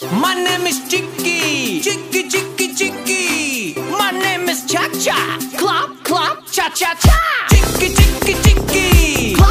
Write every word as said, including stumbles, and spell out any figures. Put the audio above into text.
My name is Chicky, Chicky, Chicky, Chicky. My name is Cha Cha, Clap, clap, cha cha cha. Chicky, Chicky, Chicky.